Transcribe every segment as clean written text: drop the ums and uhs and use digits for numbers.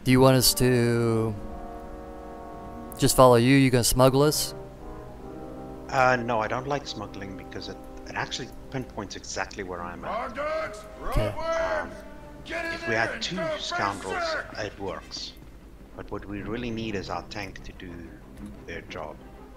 Do you want us to just follow you? You gonna smuggle us? No, I don't like smuggling because it actually pinpoints exactly where I'm at. Okay. If we had two scoundrels, it works. But what we really need is our tank to do their job.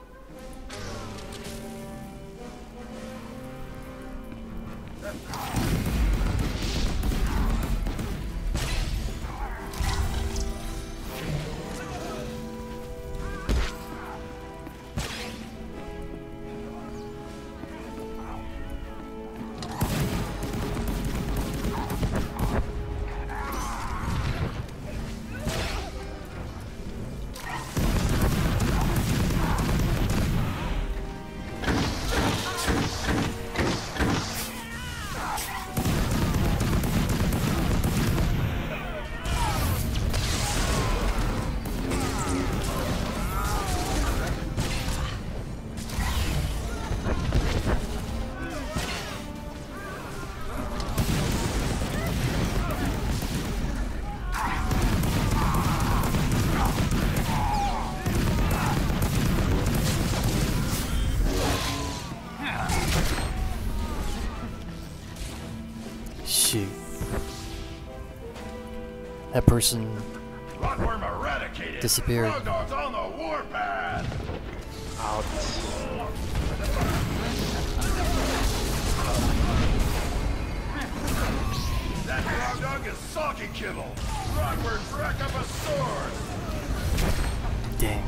Shoot. That person disappeared. On the warpath. Out. That frog dog is socky kibble. Rockwards rack up a sword. Dang.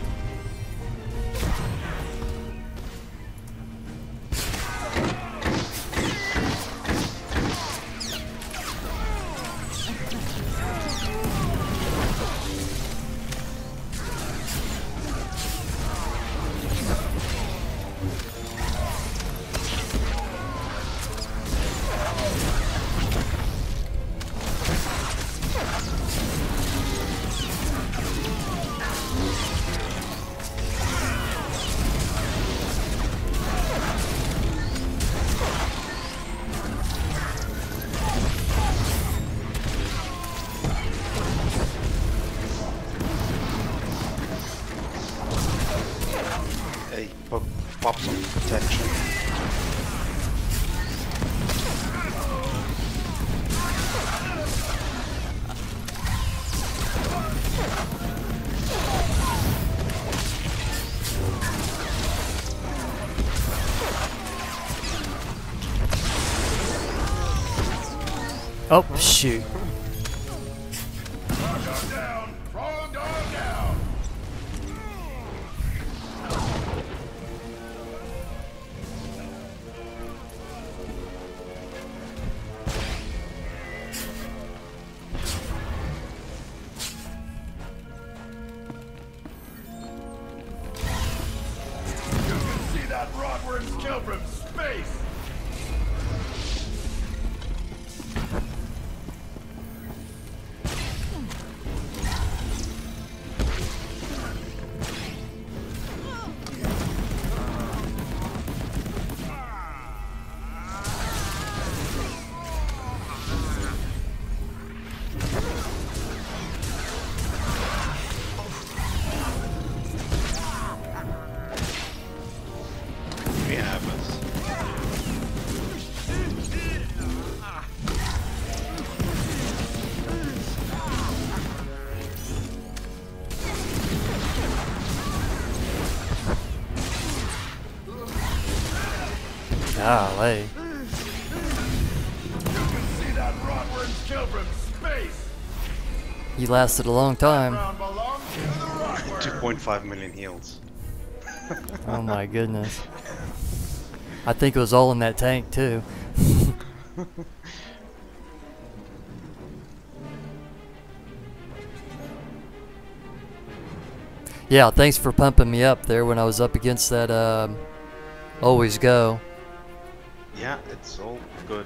Hey, pop some protection. Oh, shoot. Frog dog down. Frog dog down. You can see that Rodward's kill from space. We have us. Golly. You can see that Rodward's kill from space. You lasted a long time. Round belongs to the Rodward. 2.5 million heals. Oh my goodness. I think it was all in that tank too. Yeah, thanks for pumping me up there when I was up against that always go. Yeah, it's all good.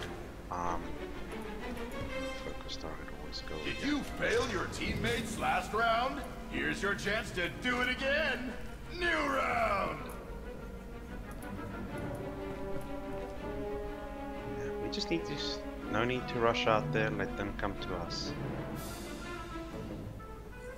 Focus target always go. Did you fail your teammates last round? Here's your chance to do it again. New round. Yeah, we just need to. No need to rush out there. Let them come to us.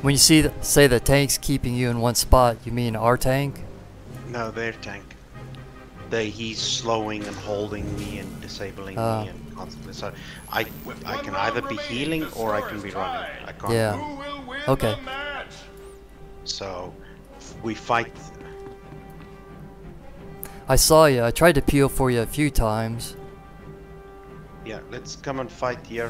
When you say the tank's keeping you in one spot, you mean our tank? No, their tank. He's slowing and holding me and disabling me and constantly. So I can either be healing or I can be running. I can't. Yeah. Who will win Okay. the match? So we fight. I saw you. I tried to peel for you a few times. Yeah, let's come and fight here.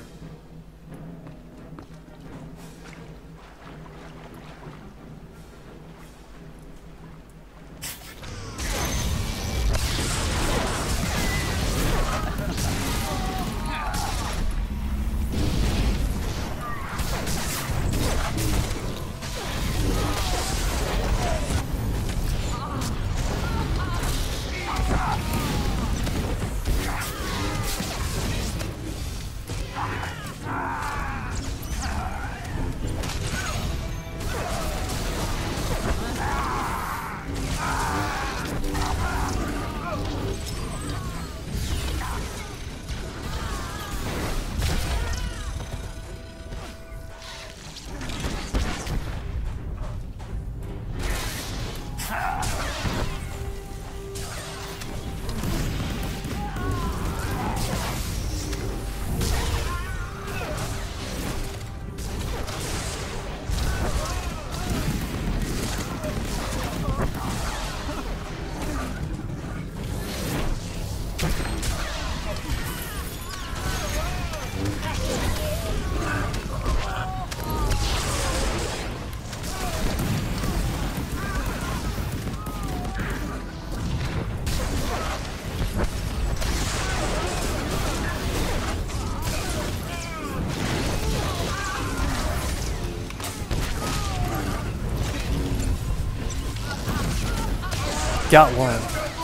Got one.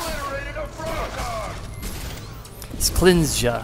It's cleansed ya.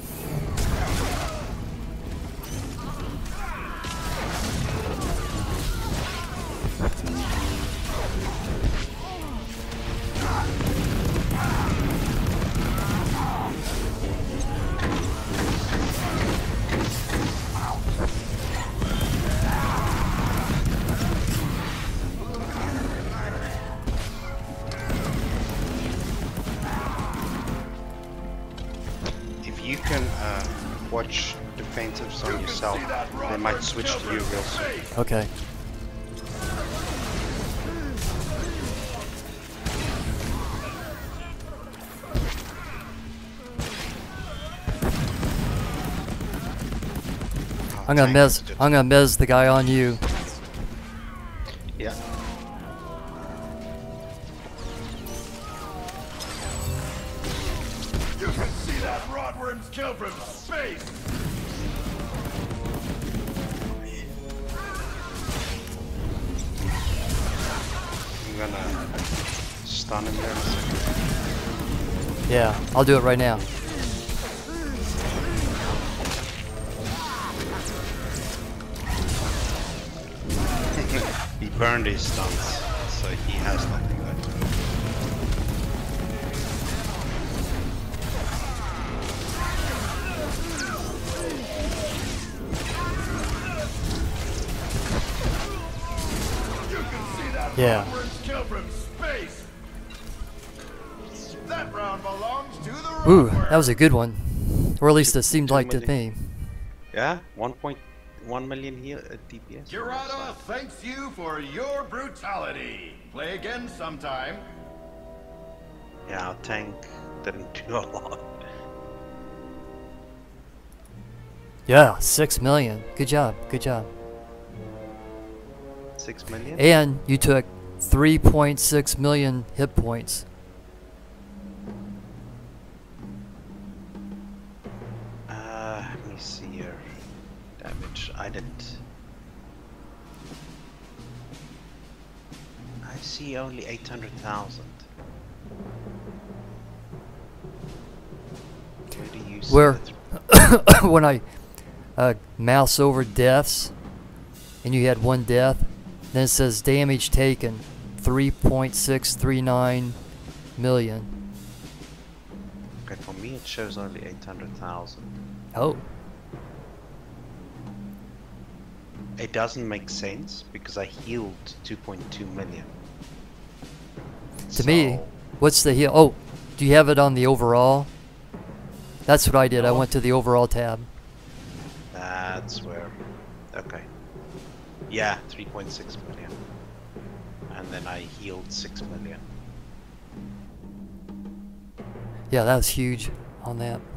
If you can watch defensives on yourself, they might switch to you real soon. Okay. I'm gonna mez the guy on you. Yeah. You can see that rotworm's kill from space. I'm gonna stun him there in a second. Yeah, I'll do it right now. He burned his stuns, so he has nothing left. You can see that Yeah. rotworm's kill from space. That round belongs to the Ooh, rotworm. that was a good one. Or at least it seemed like to me. Yeah, 1.1 million here at DPS. Girata thanks you for your brutality. Play again sometime. Yeah, our tank didn't do a lot. Yeah, 6 million. Good job, good job. 6 million? And you took 3.6 million hit points. Let me see here. Damage, I didn't. I see only 800,000. Where do you see Where, it? when I mouse over deaths, and you had one death, then it says damage taken, 3.639 million. Okay, for me it shows only 800,000. Oh. It doesn't make sense because I healed 2.2 million. To me, what's the heal? Oh, do you have it on the overall? That's what I did. I went to the overall tab. That's where. Okay. Yeah, 3.6 million. And then I healed 6 million. Yeah, that was huge on that.